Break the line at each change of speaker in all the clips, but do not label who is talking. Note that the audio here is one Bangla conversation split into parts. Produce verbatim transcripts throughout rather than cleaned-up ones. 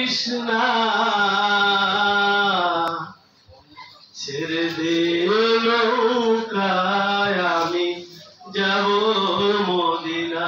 করিস না, ছেড়ে দে নৌকায় আমি যাব মদিনা।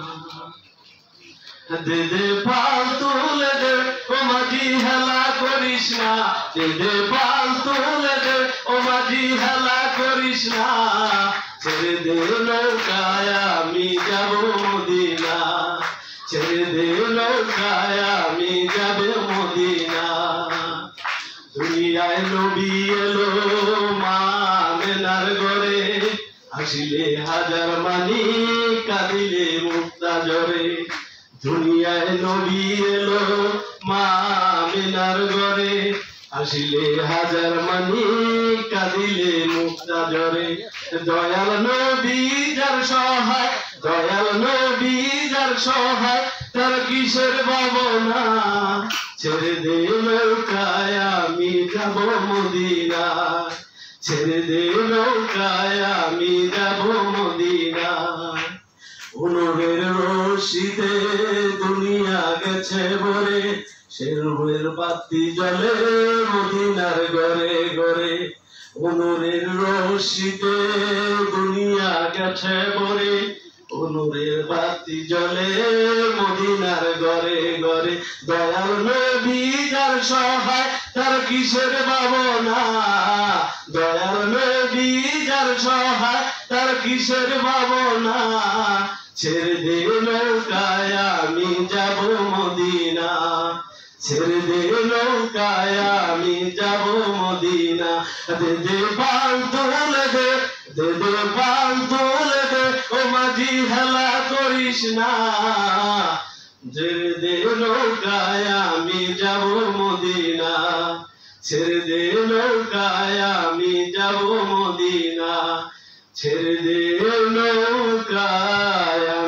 দে দে পাল তুলে দে ও মাঝি হেলা করিস না, দে দে পাল তুলে দে ও মাঝি হেলা করিস না, ছেড়ে দে নৌকায় আমি যাব মদিনা, ছেড়ে দে নৌকায় আমি যাব মদিনা। দুনিয়ায় নবী এলো মা আমেনার ঘরে, হাসিলে হাজার মানি কাঁদিলে মুক্তা ঝরে। দুনিয়ায় নবী এলো মা আমেনার ঘরে, হাসিলে হাজার মানি কাঁদিলে মুক্তা ঝরে। দয়াল নবী যার সহায়, দয়াল নবী যার সহায়, তার কিসের ভাবনা, ছেড়ে দে নৌকায় আমি যাব মদিনা, ছেড়ে দে নৌকায় আমি যাব মদিনা। অনুরের রশিদে দুনিয়া গেছে ভরে, সে রূহের বাতি জ্বলে মদিনার ঘরে ঘরে। অনুরের রশিদে দুনিয়া গেছে ভরে, অনুরের বাতি জ্বলে মদিনার ঘরে ঘরে। দয়াল নবী যার সহায়, তার কিসের ভাবনা, দয়াল নবী যার সহায়, তার কিসের ভাবনা, ছেড়ে দে নৌকায় আমি যাব মদিনা, ছেড়ে দে নৌকায় আমি যাব মদিনা। দে দে পাল তুলে দে, দে দে পাল তুলে দে ও মাঝি হেলা করিস না, ছেড়ে দে নৌকায় আমি যাব মদিনা, ছেড়ে দে নৌকায় আমি যাব মদিনা, ছেড়ে দে নৌকায়।